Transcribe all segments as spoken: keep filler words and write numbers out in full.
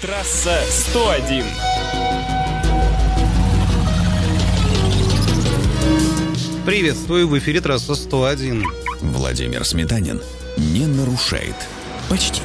Трасса сто один. Приветствую, в эфире трасса сто один. Владимир Сметанин не нарушает. Почти.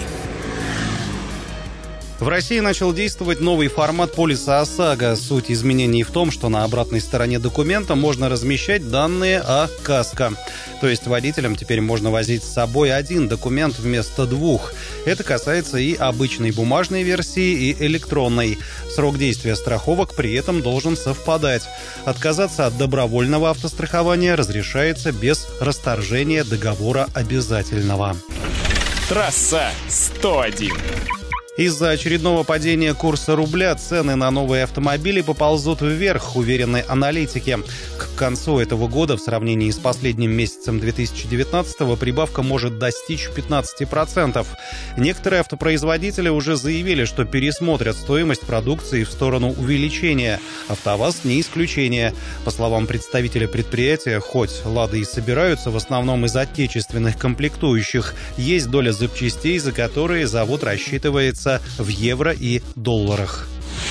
В России начал действовать новый формат полиса ОСАГО. Суть изменений в том, что на обратной стороне документа можно размещать данные о КАСКО. То есть водителям теперь можно возить с собой один документ вместо двух. Это касается и обычной бумажной версии, и электронной. Срок действия страховок при этом должен совпадать. Отказаться от добровольного автострахования разрешается без расторжения договора обязательного. Трасса сто один. Из-за очередного падения курса рубля цены на новые автомобили поползут вверх, уверены аналитики. К концу этого года в сравнении с последним месяцем две тысячи девятнадцатого прибавка может достичь пятнадцати процентов. Некоторые автопроизводители уже заявили, что пересмотрят стоимость продукции в сторону увеличения. АвтоВАЗ не исключение. По словам представителя предприятия, хоть «Лады» и собираются в основном из отечественных комплектующих, есть доля запчастей, за которые завод рассчитывается в евро и долларах.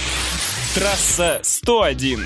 Трасса сто один.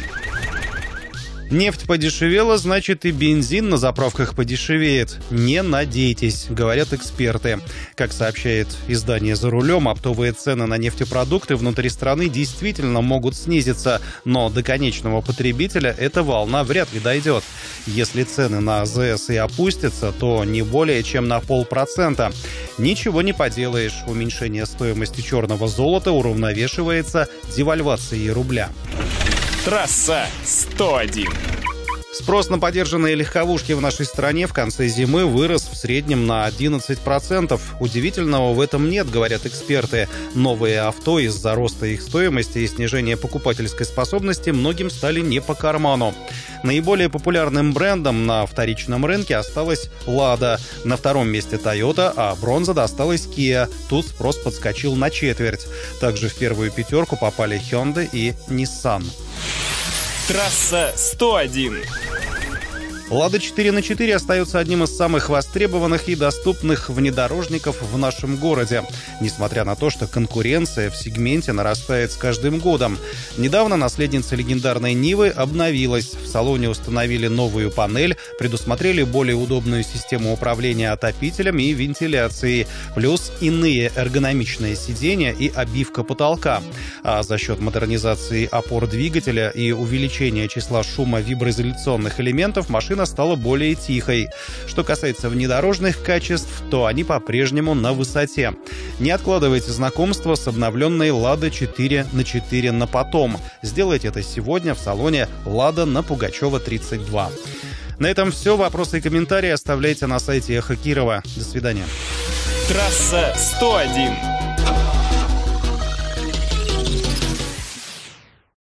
Нефть подешевела, значит и бензин на заправках подешевеет. Не надейтесь, говорят эксперты. Как сообщает издание «За рулем», оптовые цены на нефтепродукты внутри страны действительно могут снизиться, но до конечного потребителя эта волна вряд ли дойдет. Если цены на АЗС и опустятся, то не более чем на полпроцента. Ничего не поделаешь, уменьшение стоимости черного золота уравновешивается девальвацией рубля. Трасса сто один. Спрос на подержанные легковушки в нашей стране в конце зимы вырос в среднем на одиннадцать процентов. Удивительного в этом нет, говорят эксперты. Новые авто из-за роста их стоимости и снижения покупательской способности многим стали не по карману. Наиболее популярным брендом на вторичном рынке осталась «Лада». На втором месте «Тойота», а бронза досталась «Киа». Тут спрос подскочил на четверть. Также в первую пятерку попали «Хёндай» и «Ниссан». Трасса сто один. «Лада четыре на четыре» остается одним из самых востребованных и доступных внедорожников в нашем городе, несмотря на то, что конкуренция в сегменте нарастает с каждым годом. Недавно наследница легендарной «Нивы» обновилась. В салоне установили новую панель, предусмотрели более удобную систему управления отопителем и вентиляцией, плюс иные эргономичные сиденья и обивка потолка. А за счет модернизации опор двигателя и увеличения числа шумовиброизоляционных элементов машина стала более тихой. Что касается внедорожных качеств, то они по-прежнему на высоте. Не откладывайте знакомство с обновленной «Лада четыре на четыре» на потом. Сделайте это сегодня в салоне «Лада» на Пугачева, тридцать два. На этом все. Вопросы и комментарии оставляйте на сайте Эхо Кирова. До свидания. Трасса сто один.